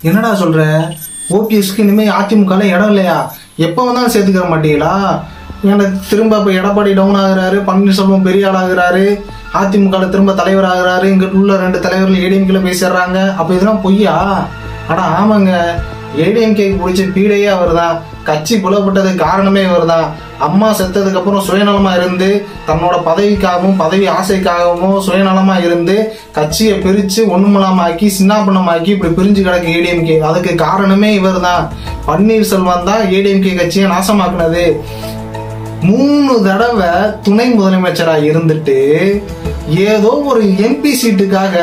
என்னடா சொல்ற? ஓபிஎஸ்க்கு இனிமே அதிமுக இடம் இல்லையா? எப்ப வந்தாலும் சேர்த்துக்கிற மாட்டீங்களா? எனக்கு திரும்ப இப்ப எடப்பாடி டவுன் ஆகுறாரு, பன்னீர்செல்வம் பெரிய ஆள் ஆகுறாரு, அதிமுக திரும்ப தலைவர் ஆகுறாரு, இங்கிட்ட உள்ள 2 தலைவர்கள் ஏடிஎம்கேல பேசிடுறாங்க. அப்ப இதெல்லாம் பொய்யா? ஆனா ஆமாங்க, ஏடிஎம்கே பிடிச்ச பீடையே அவர் தான். கட்சி புலப்பட்டதுக்கு காரணமே இவர் தான். அம்மா செத்ததுக்கு அப்புறம் சுயநலமா இருந்து தன்னோட பதவிக்காகவும் பதவி ஆசைக்காகவும் சுயநலமா இருந்து கட்சியை பிரிச்சு ஒண்ணுமலாமாக்கி சின்னாபண்ணமாக்கி இப்படி பிரிஞ்சு கிடக்கு ஏடிஎம்கே. அதுக்கு காரணமே இவர் தான். பன்னீர்செல்வம் தான் ஏடிஎம்கே கட்சியை நாசமாக்குனது. 3 தடவை துணை முதலமைச்சரா இருந்துட்டு ஏதோ ஒரு எம்பி சீட்டுக்காக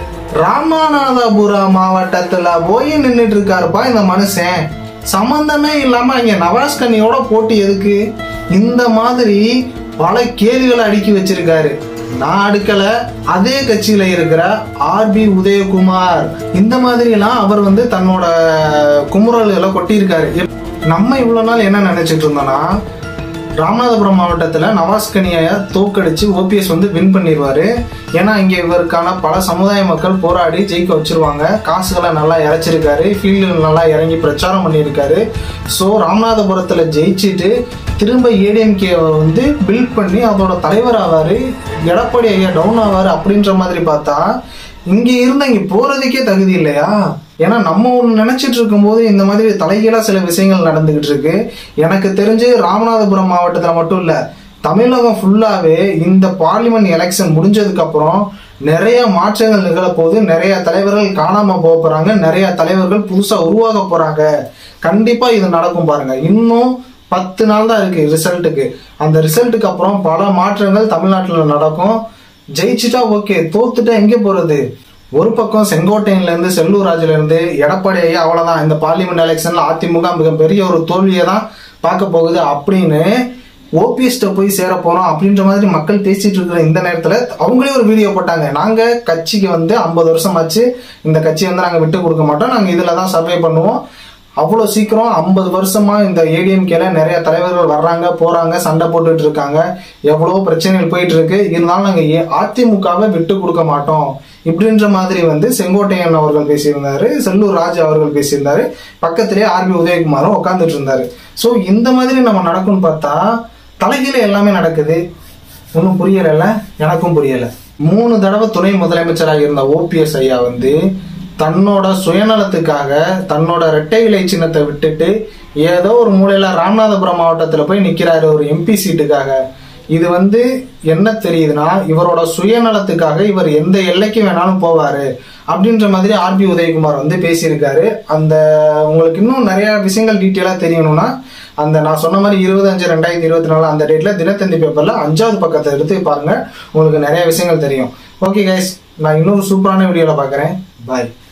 ராமநாதபுரம் மாவட்டத்துல போய் நின்றுட்டு இருக்காருப்பா இந்த மனுஷன். சம்பந்தமே இல்லாம இங்க நவாஸ்கனியோட போட்டி எதுக்கு? இந்த மாதிரி பல கேள்விகளை அடுக்கி வச்சிருக்காரு. நான் அடுக்கல, அதே கட்சியில இருக்கிற ஆர்பி உதயகுமார் இந்த மாதிரி எல்லாம் அவர் தன்னோட குமுறல்களை கொட்டியிருக்காரு. நம்ம இவ்வளவு நாள் என்ன நினைச்சிட்டு இருந்தோம்னா, ராமநாதபுரம் மாவட்டத்துல நவாஸ்கனியை தோக்கடிச்சு ஓபிஎஸ் வின் பண்ணிடுவாரு. ஏன்னா இங்க இவருக்கான பல சமுதாய மக்கள் போராடி ஜெயிக்க வச்சிருவாங்க. காசுகளை நல்லா இறைச்சிருக்காரு, ஃபீல்டு நல்லா இறங்கி பிரச்சாரம் பண்ணியிருக்காரு. ஸோ ராமநாதபுரத்துல ஜெயிச்சுட்டு திரும்ப ஏடிஎம்கே பில்ட் பண்ணி அதோட தலைவர் ஆவாரு, எடப்பாடி ஐயா டவுன் ஆவாரு அப்படின்ற மாதிரி பார்த்தா இங்க இருந்தா இங்க போறதுக்கே தகுதி இல்லையா? ஏன்னா நம்ம ஒண்ணு நினைச்சிட்டு இருக்கும் போது இந்த மாதிரி தலைகீழா சில விஷயங்கள் நடந்துகிட்டு இருக்கு. எனக்கு தெரிஞ்சு ராமநாதபுரம் மாவட்டத்துல மட்டும் இல்ல, தமிழகம் ஃபுல்லாவே இந்த பார்லிமெண்ட் எலெக்ஷன் முடிஞ்சதுக்கு அப்புறம் நிறைய மாற்றங்கள் நிகழப்போகுது. நிறைய தலைவர்கள் காணாம போக போறாங்க, நிறைய தலைவர்கள் புதுசா உருவாக போறாங்க. கண்டிப்பா இது நடக்கும் பாருங்க. இன்னும் 10 நாள் தான் இருக்கு ரிசல்ட்டுக்கு. அந்த ரிசல்ட்டுக்கு அப்புறம் பல மாற்றங்கள் தமிழ்நாட்டுல நடக்கும். ஜெயிச்சுட்டா ஓகே, தோத்துட்டா எங்க போறது? ஒரு பக்கம் செங்கோட்டையில இருந்து செல்லூர் ராஜுல இருந்து எடப்பாடி ஐயா அவ்வளவுதான், இந்த பார்லிமெண்ட் எலெக்ஷன்ல அதிமுக மிகப்பெரிய ஒரு தோல்வியை தான் பார்க்க போகுது அப்படின்னு ஓபிஎஸ் போய் சேர போறோம் அப்படின்ற மாதிரி மக்கள் பேசிட்டு இருக்கிற இந்த நேரத்துல அவங்களே ஒரு வீடியோ போட்டாங்க. நாங்க கட்சிக்கு 50 வருஷம் ஆச்சு, இந்த கட்சியை நாங்க விட்டு கொடுக்க மாட்டோம், நாங்க இதுலதான் சர்வே பண்ணுவோம். அவ்வளவு சீக்கிரம் 50 வருஷமா இந்த ஏடிஎம்கேல நிறைய தலைவர்கள் வர்றாங்க போறாங்க, சண்டை போட்டுட்டு இருக்காங்க, எவ்வளவோ பிரச்சனைகள் போயிட்டு இருக்கு. இருந்தாலும் நாங்க அதிமுகவை விட்டு கொடுக்க மாட்டோம் இப்படின்ற மாதிரி செங்கோட்டையன் அவர்கள் பேசியிருந்தாரு, செல்லூர் ராஜு அவர்கள் பேசியிருந்தாரு, பக்கத்திலேயே ஆர்பி உதயகுமாரும் உட்காந்துட்டு இருந்தாரு. சோ இந்த மாதிரி நம்ம நடக்கும்னு பார்த்தா தலைகீழ எல்லாமே நடக்குது. ஒன்னும் புரியல, எனக்கும் புரியல. 3 தடவை துணை முதலமைச்சராக இருந்த ஓபிஎஸ் ஐயா தன்னோட சுயநலத்துக்காக தன்னோட இரட்டை இலை சின்னத்தை விட்டுட்டு ஏதோ ஒரு மூலையில ராமநாதபுரம் மாவட்டத்துல போய் நிக்கிறாரு ஒரு எம்பி சீட்டுக்காக. இது என்ன தெரியுதுன்னா, இவரோட சுயநலத்துக்காக இவர் எந்த எல்லைக்கு வேணாலும் போவாரு அப்படின்ற மாதிரி ஆர்பி உதயகுமார் பேசியிருக்காரு. அந்த உங்களுக்கு இன்னும் நிறைய விஷயங்கள் டீட்டெயிலா தெரியணும்னா அந்த நான் சொன்ன மாதிரி 25/5/2024 அந்த டேட்ல தினத்தந்தி பேப்பர்ல 5வது பக்கத்தை எடுத்து பாருங்க, உங்களுக்கு நிறைய விஷயங்கள் தெரியும். ஓகே கைஸ், நான் இன்னொரு சூப்பரான வீடியோல பாக்குறேன். பாய்.